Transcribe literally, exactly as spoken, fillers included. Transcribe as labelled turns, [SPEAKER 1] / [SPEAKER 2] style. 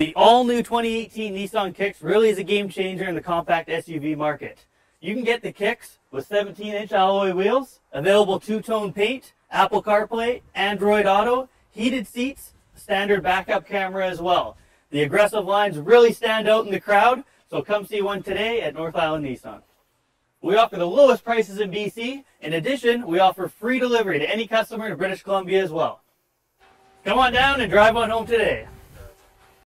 [SPEAKER 1] The all-new twenty eighteen Nissan Kicks really is a game changer in the compact S U V market. You can get the Kicks with seventeen inch alloy wheels, available two-tone paint, Apple CarPlay, Android Auto, heated seats, standard backup camera as well. The aggressive lines really stand out in the crowd, so come see one today at North Island Nissan. We offer the lowest prices in B C. In addition, we offer free delivery to any customer in British Columbia as well. Come on down and drive one home today.